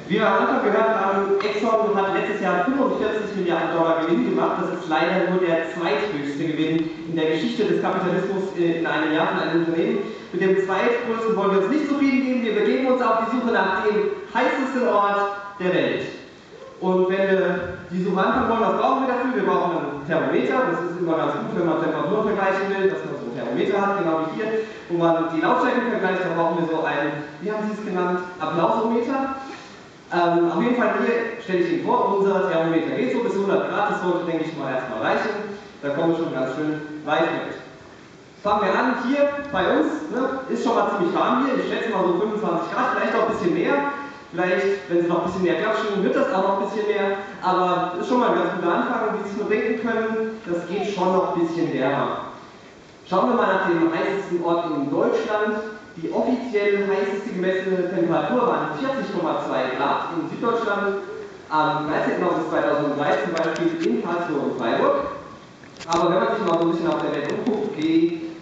Wie wir am Anfang gehört haben, Exxon hat letztes Jahr 45 Milliarden Dollar Gewinn gemacht. Das ist leider nur der zweithöchste Gewinn in der Geschichte des Kapitalismus in einem Jahr von einem Unternehmen. Mit dem zweitgrößten wollen wir uns nicht zufrieden geben. Wir begeben uns auf die Suche nach dem heißesten Ort der Welt. Und wenn wir die Suche anfangen wollen, was brauchen wir dafür? Wir brauchen ein Thermometer. Das ist immer ganz gut, wenn man Temperaturen vergleichen will, dass man so ein Thermometer hat, genau wie hier, wo man die Lautstärken vergleicht. Da brauchen wir so einen, wie haben Sie es genannt, Applausometer. Auf jeden Fall hier stelle ich Ihnen vor, unser Thermometer geht so bis 100 Grad, das sollte, denke ich mal, erstmal reichen. Da kommen wir schon ganz schön weit mit. Fangen wir an, hier bei uns, ist schon mal ziemlich warm hier, ich schätze mal so 25 Grad, vielleicht auch ein bisschen mehr. Vielleicht, wenn Sie noch ein bisschen mehr klatschen, wird das auch noch ein bisschen mehr, aber das ist schon mal ein ganz guter Anfang. Wie Sie sich nur denken können, das geht schon noch ein bisschen wärmer. Schauen wir mal nach dem heißesten Ort in Deutschland. Die offiziell heißeste gemessene Temperatur waren 40,2 Grad in Süddeutschland am 13. August 2003, zum Beispiel in Karlsruhe und Freiburg. Aber wenn man sich mal so ein bisschen auf der Welt umguckt, okay,